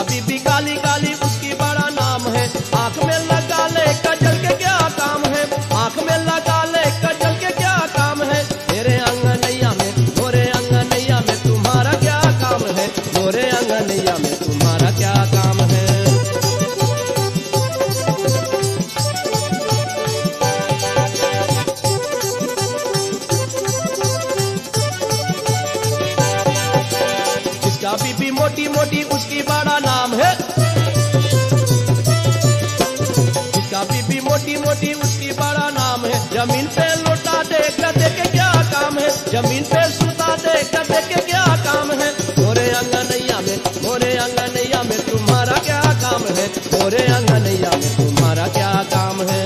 जिसका बीबी काली काली उसकी बड़ा नाम है। आंख में लगा ले कजल के क्या काम है, आंख में लगा ले कजल के क्या काम है। मेरे अंगनैया में मोरे अंगनैया में तुम्हारा क्या काम है, मोरे अंगनैया में तुम्हारा क्या काम है। जिसका बीबी मोटी मोटी उसकी बड़ा नाम है, जिसका बीबी मोटी मोटी उसकी बड़ा नाम है। जमीन पे लौटा दे गधे के क्या काम है, जमीन पे सुता दे गधे के क्या काम है। मोरे अंगनैया में मोरे अंगनैया में तुम्हारा क्या काम है, मोरे अंगनैया में तुम्हारा क्या काम है।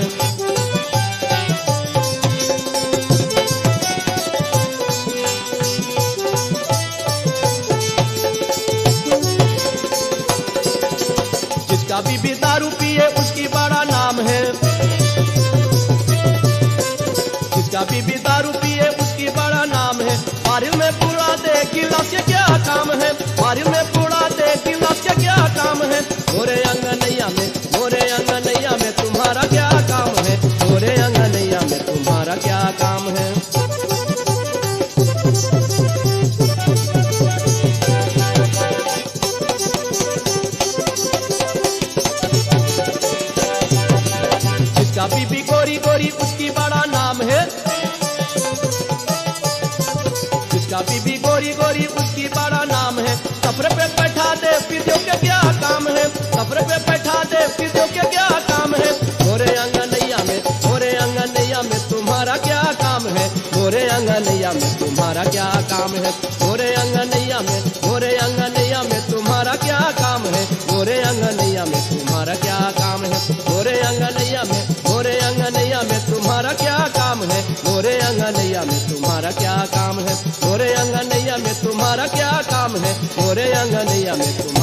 जिसका बीबी दारू पिए उसकी बड़ा नाम है, जिसका बीबी दारू पिए उसकी बड़ा नाम है। बारिश में बुला दे गिलास के क्या काम है, बारिश में बुला दे गिलास के क्या काम है। मोरे अंगनैया में मोरे अंगनैया में तुम्हारा क्या काम है, मोरे अंगनैया में तुम्हारा क्या काम है। जिसका बीबी गोरी गोरी उसकी बड़ा नाम है, जिसका बीबी गोरी गोरी उसकी बड़ा नाम है। कब्र पे बैठा दे पीदियों के क्या काम है, कब्र पे बैठा दे पीदियों के क्या काम है। मोरे अंगनैया में मोरे अंगनैया में तुम्हारा क्या काम है, मोरे अंगनैया में तुम्हारा क्या काम है। मोरे अंगनैया में मोरे अंगनैया में तुम्हारा क्या काम है, मोरे अंगनैया में तुम्हारा क्या काम है। मोरे अंगनैया में मोरे अंगनैया में तुम्हारा क्या काम है, मोरे अंगनैया में तुम्हारा क्या काम है। मोरे अंगनैया में तुम्हारा क्या काम है, मोरे अंगनैया में